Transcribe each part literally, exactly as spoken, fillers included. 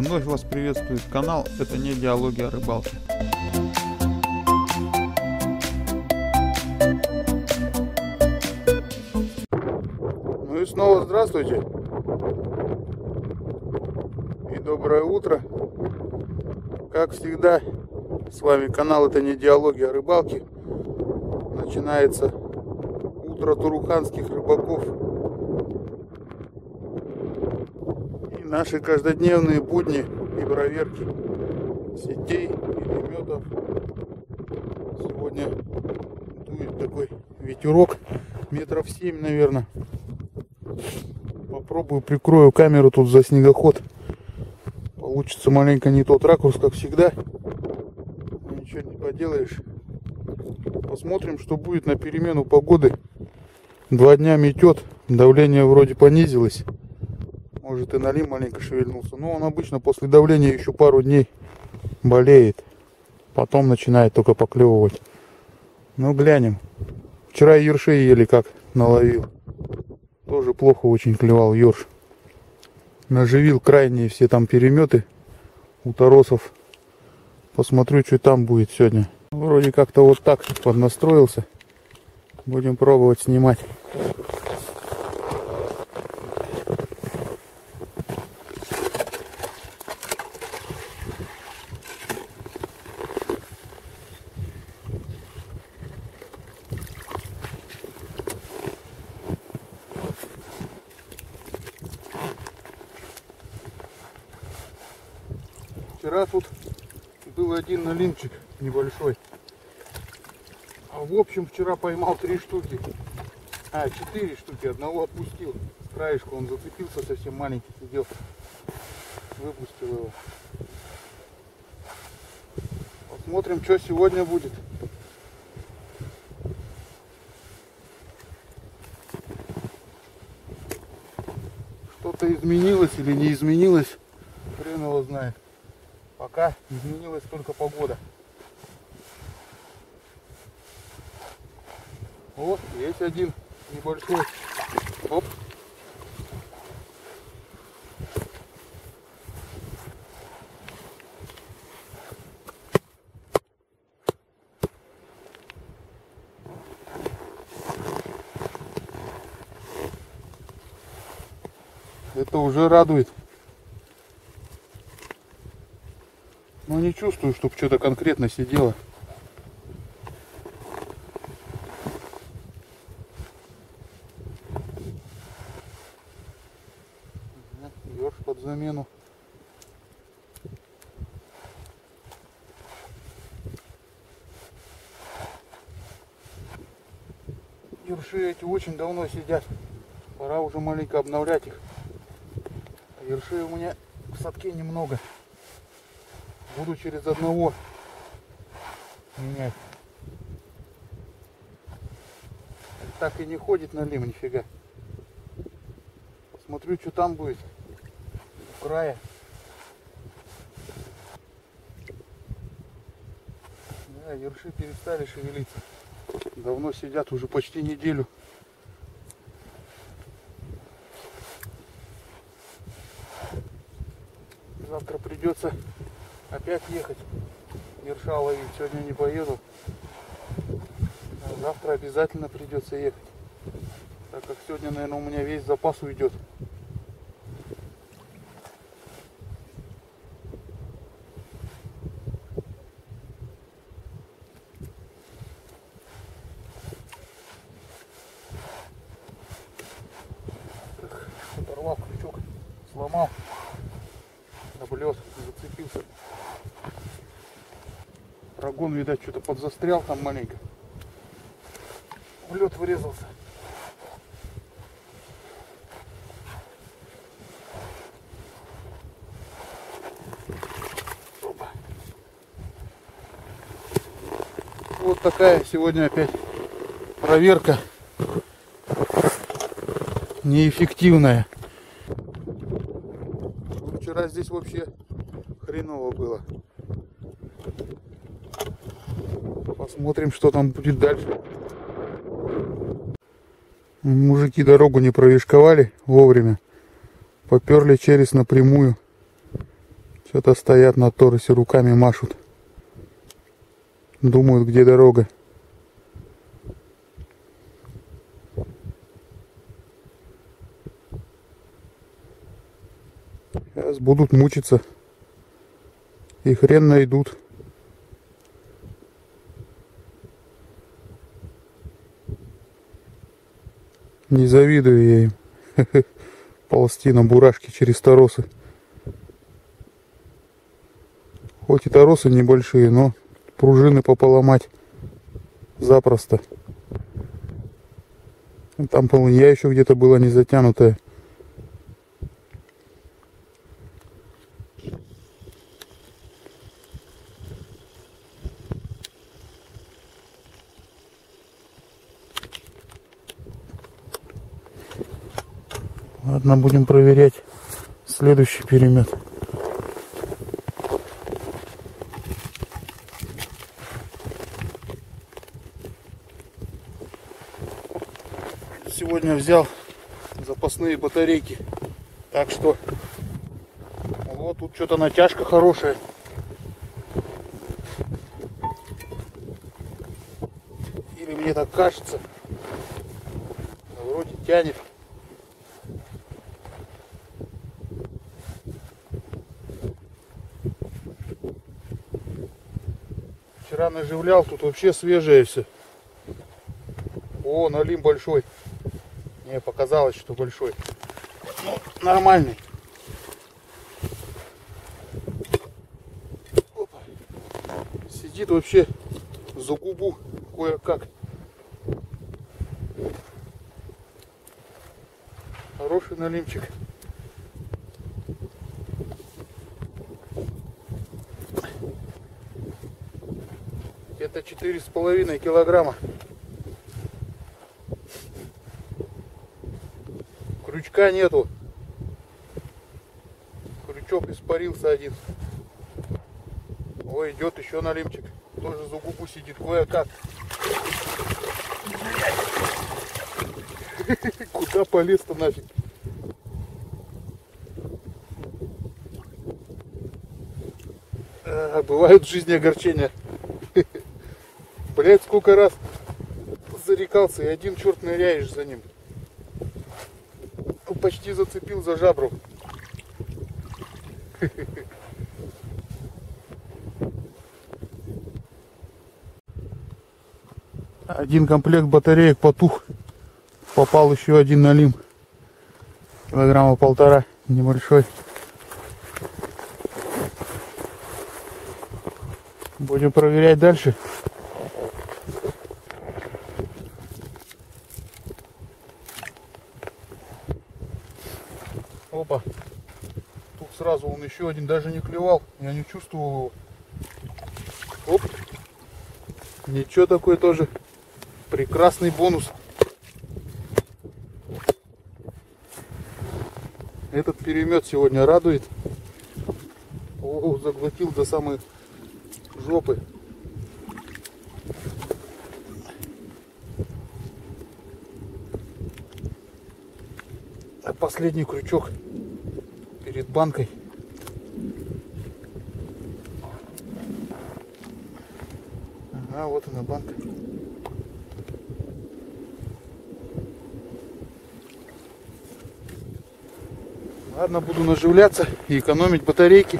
Вновь вас приветствует канал «Это не диалоги о рыбалке». Ну и снова здравствуйте и доброе утро. Как всегда, с вами канал «Это не диалоги о рыбалке». Начинается утро туруханских рыбаков. И наши каждодневные будни и проверки сетей и леметов. Сегодня дует такой ветерок, метров семь, наверное. Попробую прикрою камеру тут за снегоход. Получится маленько не тот ракурс, как всегда. Но ничего не поделаешь. Посмотрим, что будет на перемену погоды. Два дня метет, давление вроде понизилось. Может и налим маленько шевельнулся. Но он обычно после давления еще пару дней болеет. Потом начинает только поклевывать. Ну глянем. Вчера ершей еле как наловил. Тоже плохо очень клевал ерш. Наживил крайние все там переметы у торосов. Посмотрю, что там будет сегодня. Вроде как-то вот так поднастроился. Будем пробовать снимать. Вчера тут был один налимчик небольшой. А в общем вчера поймал три штуки. А, четыре штуки. Одного отпустил. С краешку он зацепился, совсем маленький сидел. Выпустил его. Посмотрим, что сегодня будет. Что-то изменилось или не изменилось, хрен его знает. Пока изменилась только погода. Вот, есть один небольшой. Оп. Это уже радует. Но не чувствую, чтобы что-то конкретно сидело. Ёрш под замену. Ерши эти очень давно сидят. Пора уже маленько обновлять их. А ершей у меня в садке немного. Буду через одного менять. Так и не ходит налим, нифига. Посмотрю, что там будет. У края. Да, ерши перестали шевелиться. Давно сидят, уже почти неделю. Завтра придется опять ехать, ерша ловить. Сегодня не поеду. А завтра обязательно придется ехать. Так как сегодня, наверное, у меня весь запас уйдет. Оторвал крючок, сломал. Облет, зацепился. Прогон, видать, что-то подзастрял там маленько. В лед врезался. Опа. Вот такая сегодня опять проверка неэффективная. Вчера здесь вообще хреново было. Посмотрим, что там будет дальше. Мужики дорогу не провишковали вовремя. Поперли через напрямую. Что-то стоят на торосе, руками машут. Думают, где дорога. Сейчас будут мучиться. И хрен найдут. Не завидую я им. Ползти на бурашке через торосы. Хоть и торосы небольшие, но пружины пополомать запросто. Там полынья еще где-то была не затянутая. Ладно, будем проверять следующий перемет. Сегодня взял запасные батарейки, так что вот тут что-то натяжка хорошая. Или мне так кажется, вроде тянет. Вчера наживлял, тут вообще свежее все. О, налим большой. Мне показалось, что большой. Ну, нормальный. Опа. Сидит вообще за губу кое-как. Хороший налимчик. Где-то четыре с половиной килограмма. Крючка нету. Крючок испарился один. Ой, идет еще налимчик. Тоже за губу сидит кое-как. Куда полез-то нафиг? А, бывают в жизни огорчения. Блять, сколько раз зарекался, и один черт ныряешь за ним. Почти зацепил за жабру. Один комплект батареек потух. Попал еще один налим. Килограмма полтора, небольшой. Будем проверять дальше. Опа. Тут сразу он еще один даже не клевал. Я не чувствовал его. Оп. Ничего, такой тоже прекрасный бонус. Этот перемет сегодня радует. О, заглотил до самой жопы. А последний крючок перед банкой. Ага, вот она банка. Ладно, буду наживляться и экономить батарейки.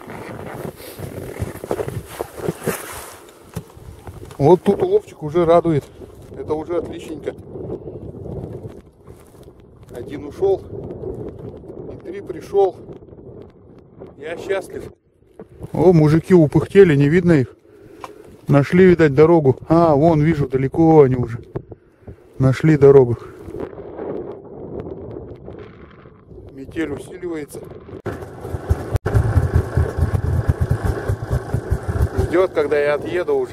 Вот тут уловчик уже радует. Это уже отличненько. Один ушел, и три пришел. Я счастлив. О, мужики упыхтели, не видно их. Нашли, видать, дорогу. А, вон, вижу, далеко они уже. Нашли дорогу. Метель усиливается. Ждет, когда я отъеду уже.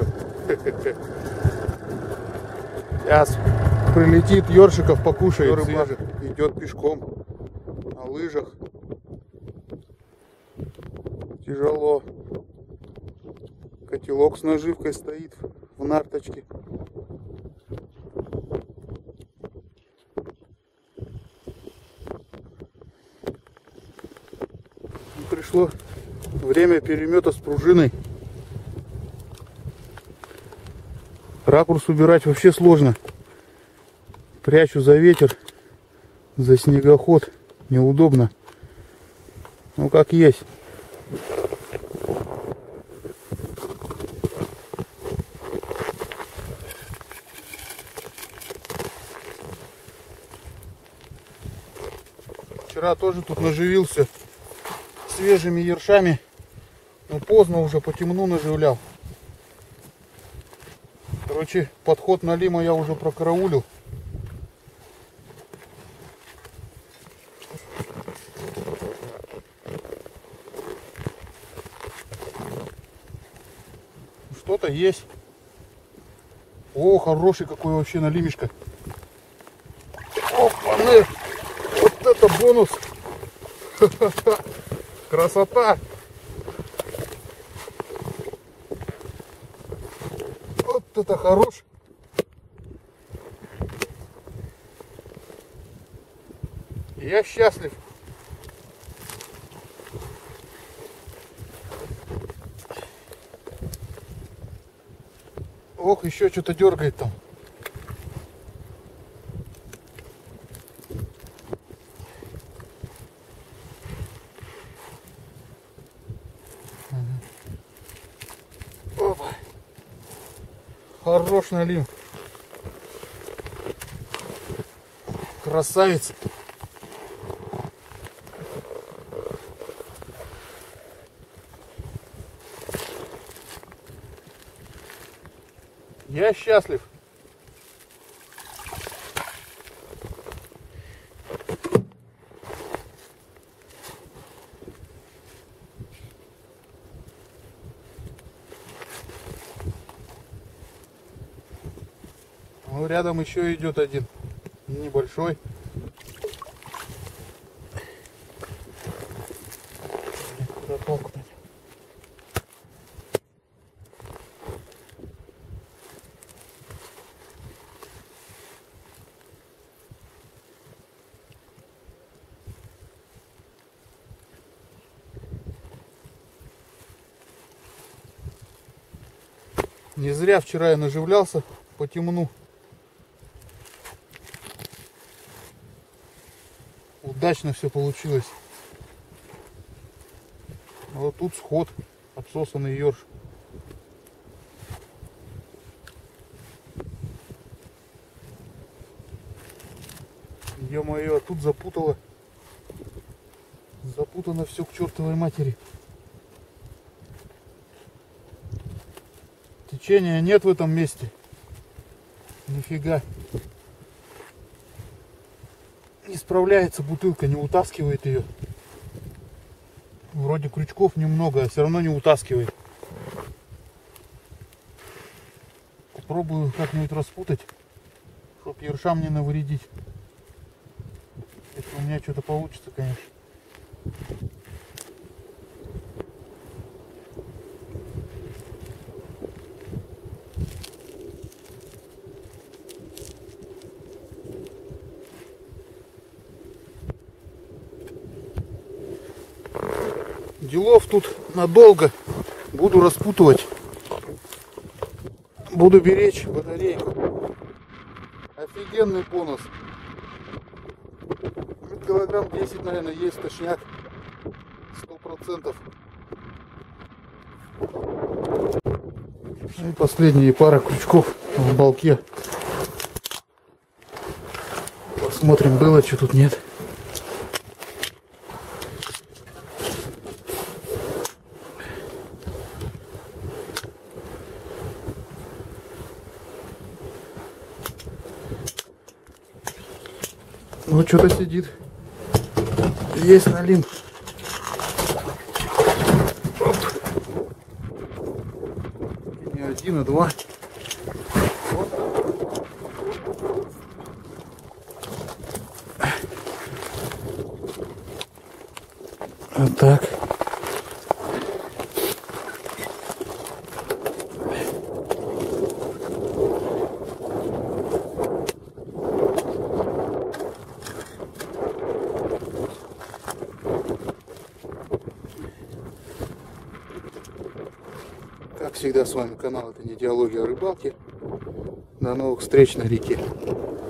Сейчас прилетит, ёршиков покушает. Рыбак идет пешком на лыжах. Тяжело. Котелок с наживкой стоит в нарточке. Пришло Время перемета с пружиной. Ракурс убирать вообще сложно. Прячу за ветер, за снегоход. Неудобно. Ну как есть. Вчера тоже тут наживился свежими ершами, но поздно уже, по темну наживлял. Короче, подход на лима я уже прокараулил. Что-то есть. О, хороший какой вообще налимишка. Опа-на! Вот это бонус! Красота! Вот это хорош! Я счастлив! Ох, еще что-то дергает там. Опа. Хорош налим. Красавец. Я счастлив. Ну, рядом еще идет один небольшой. Куда толку-то? Не зря вчера я наживлялся по темну. Удачно все получилось. Вот тут сход, обсосанный ерш. Ё-моё, тут запутало. Запутано все к чертовой матери. Течения нет в этом месте. Нифига. Не справляется бутылка, не утаскивает ее. Вроде крючков немного, а все равно не утаскивает. Попробую как-нибудь распутать, чтобы ершам не навредить. Если у меня что-то получится, конечно. Делов тут надолго. Буду распутывать. Буду беречь батарейку. Офигенный бонус. Килограмм десять, наверное, есть точняк. Сто процентов. И последние пара крючков в балке. Посмотрим, было что тут, нет. Ну, что-то сидит. Есть налим. Оп. Не один, а два. Вот. Вот так. всегда, с вами канал «Это не диалоги о рыбалке». До новых встреч на реке.